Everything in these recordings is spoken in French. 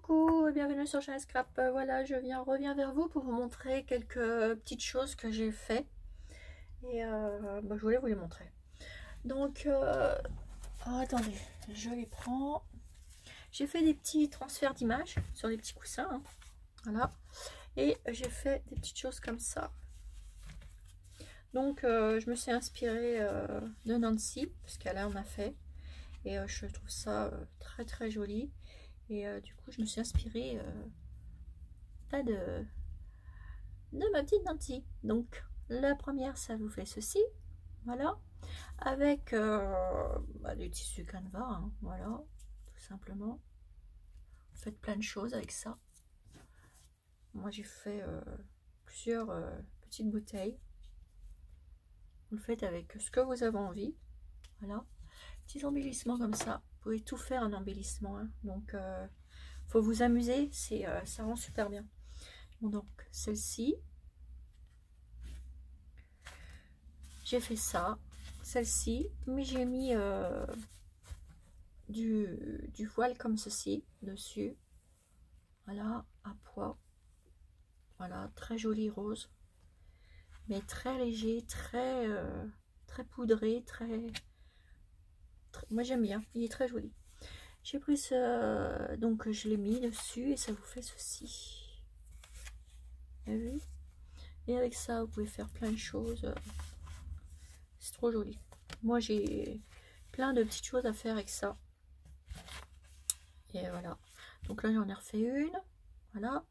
Coucou et bienvenue sur Chanel Scrap. Voilà, je reviens vers vous pour vous montrer quelques petites choses que j'ai fait et je voulais vous les montrer. Donc, attendez, je les prends. J'ai fait des petits transferts d'images sur les petits coussins, hein, voilà, et j'ai fait des petites choses comme ça. Donc, je me suis inspirée de Nancy parce qu'elle en a fait et je trouve ça très très joli. Et du coup, je me suis inspirée de ma petite Nancy. Donc, la première, ça vous fait ceci. Voilà. Avec du tissu canevas. Hein, voilà. Tout simplement. Vous faites plein de choses avec ça. Moi, j'ai fait plusieurs petites bouteilles. Vous le faites avec ce que vous avez envie. Voilà. Petits embellissements comme ça. Vous pouvez tout faire en embellissement. Hein. Donc, faut vous amuser. Ça rend super bien. Bon, donc, celle-ci. J'ai fait ça. Celle-ci. Mais j'ai mis du voile comme ceci dessus. Voilà, à pois. Voilà, très joli rose. Mais très léger, très poudré, moi j'aime bien, il est très joli. J'ai pris ce, donc je l'ai mis dessus et ça vous fait ceci. Vous avez vu? Et avec ça vous pouvez faire plein de choses. C'est trop joli. Moi j'ai plein de petites choses à faire avec ça. Et voilà. Donc là j'en ai refait une. Voilà.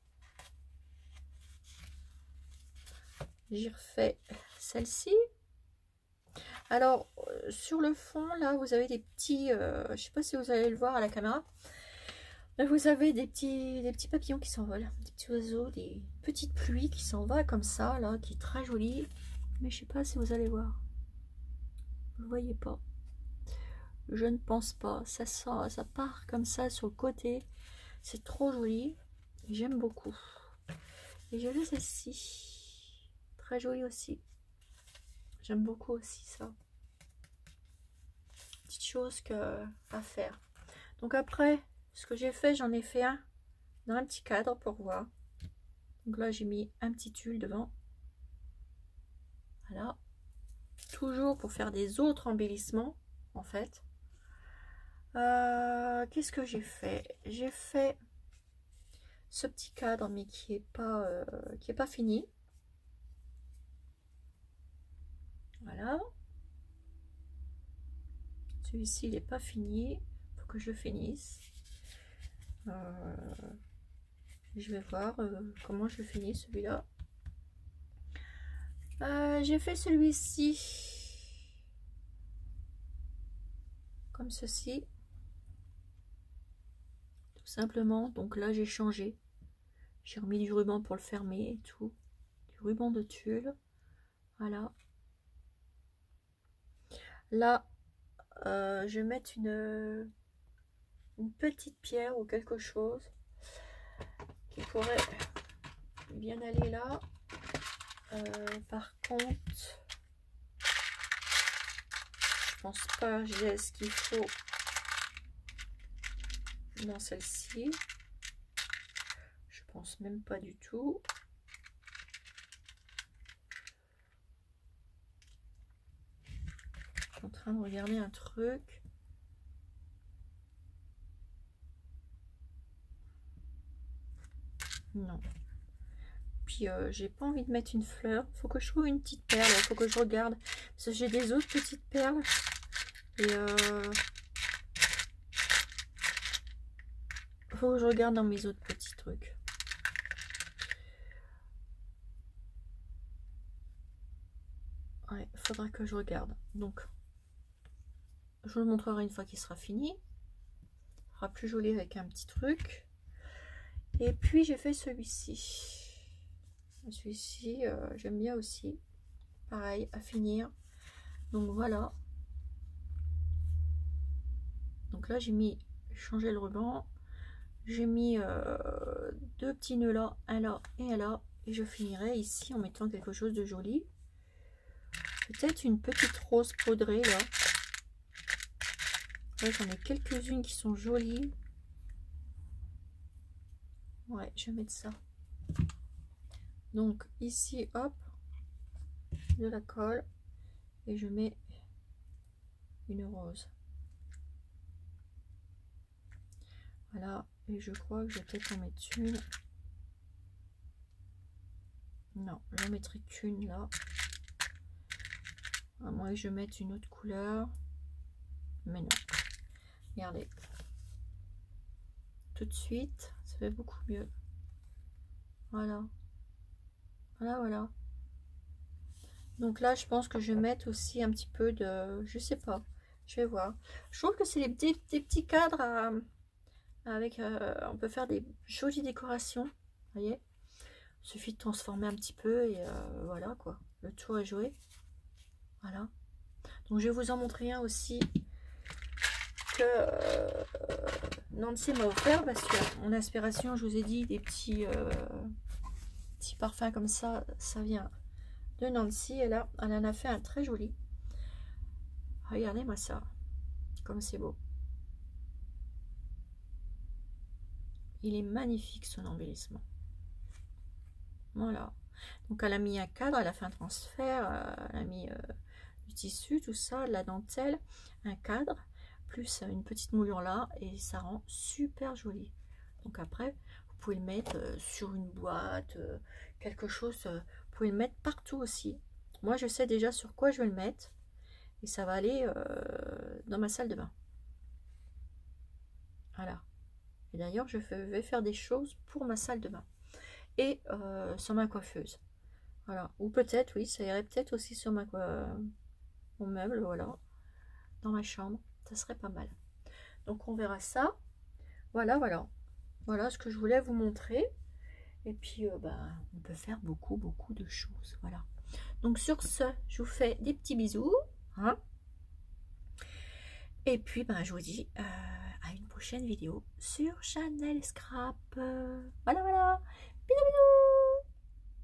J'ai refait celle-ci. Alors, sur le fond, là, vous avez des petits... je sais pas si vous allez le voir à la caméra. Mais vous avez des petits papillons qui s'envolent. Des petits oiseaux, des petites pluies qui s'envolent comme ça, là, qui est très joli. Mais je sais pas si vous allez voir. Vous ne voyez pas. Je ne pense pas. Ça part comme ça sur le côté. C'est trop joli. J'aime beaucoup. Et j'ai vu celle-ci. Très jolie aussi. J'aime beaucoup aussi ça. Petite chose à faire. Donc après, ce que j'ai fait, j'en ai fait un dans un petit cadre pour voir. Donc là, j'ai mis un petit tulle devant. Voilà. Toujours pour faire des autres embellissements, en fait. Qu'est-ce que j'ai fait? J'ai fait ce petit cadre, mais qui est pas fini. Voilà. Celui-ci, il n'est pas fini. Il faut que je finisse. Je vais voir comment je finis celui-là. J'ai fait celui-ci comme ceci, tout simplement. Donc là, j'ai changé. J'ai remis du ruban pour le fermer et tout. Du ruban de tulle. Voilà. Là, je vais mettre une petite pierre ou quelque chose qui pourrait bien aller là. Par contre, je pense pas j'ai ce qu'il faut dans celle-ci. Je pense même pas du tout. Je suis en train de regarder un truc. Non. Puis j'ai pas envie de mettre une fleur. Faut que je trouve une petite perle. Faut que je regarde. Parce que j'ai des autres petites perles. Et faut que je regarde dans mes autres petits trucs. Ouais, faudra que je regarde. Donc, je vous le montrerai une fois qu'il sera fini. Il sera plus joli avec un petit truc. Et puis j'ai fait celui-ci. Celui-ci, j'aime bien aussi. Pareil, à finir. Donc voilà. Donc là, j'ai changé le ruban. J'ai mis deux petits nœuds là, un là et un là. Et je finirai ici en mettant quelque chose de joli. Peut-être une petite rose poudrée là. Là, j'en ai quelques-unes qui sont jolies. Ouais, je vais mettre ça. Donc ici, hop, de la colle. Et je mets une rose. Voilà. Et je crois que je vais peut-être en mettre une. Non, j'en mettrai qu'une là. À moins que je mette une autre couleur. Mais non. Regardez. Tout de suite, ça fait beaucoup mieux. Voilà. Voilà, voilà. Donc là, je pense que je vais mettre aussi un petit peu de... Je sais pas. Je vais voir. Je trouve que c'est des petits cadres avec... on peut faire des jolies décorations. Vous voyez? Il suffit de transformer un petit peu et voilà quoi. Le tour est joué. Voilà. Donc je vais vous en montrer un aussi que Nancy m'a offert parce que mon inspiration, je vous ai dit, des petits parfums comme ça, ça vient de Nancy. Et là, elle en a fait un très joli. Regardez-moi ça, comme c'est beau. Il est magnifique son embellissement. Voilà. Donc elle a mis un cadre, elle a fait un transfert, elle a mis du tissu, tout ça, de la dentelle, un cadre, plus une petite moulure là, et ça rend super joli. Donc après, vous pouvez le mettre sur une boîte, quelque chose, vous pouvez le mettre partout aussi. Moi je sais déjà sur quoi je vais le mettre, et ça va aller dans ma salle de bain. Voilà. Et d'ailleurs, je vais faire des choses pour ma salle de bain. Et sur ma coiffeuse. Voilà. Ou peut-être, oui, ça irait peut-être aussi sur mon meuble, voilà. Dans ma chambre. Ça serait pas mal. Donc on verra ça. Voilà, voilà. Voilà ce que je voulais vous montrer. Et puis, on peut faire beaucoup de choses. Voilà. Donc sur ce, je vous fais des petits bisous. Hein. Et puis, je vous dis à une prochaine vidéo sur Chanel Scrap. Voilà, voilà. Bisous, bisous.